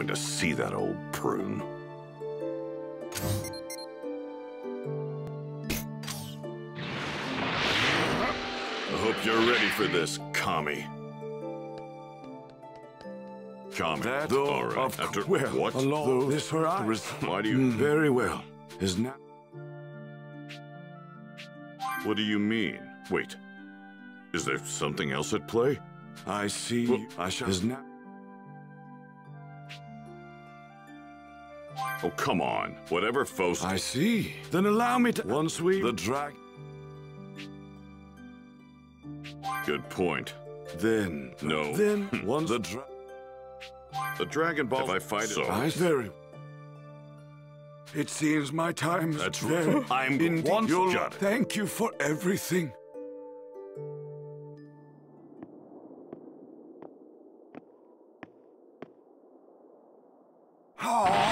going to see that old prune. I hope you're ready for this, Kami. Kami. That, all right. After well, what? Though this horizon. Why do you? Very well. Is now. What do you mean? Wait. Is there something else at play? I see. Well, I shall. Is now. Oh, come on. Whatever Faust... I see. Then allow me to. Once we. The drag. Good point. Then. No. Then. Once the drag. The Dragon Ball... If I fight it... I very. It seems my time is That's very. right. I'm indeed. once You'll got it. Thank you for everything. Ah!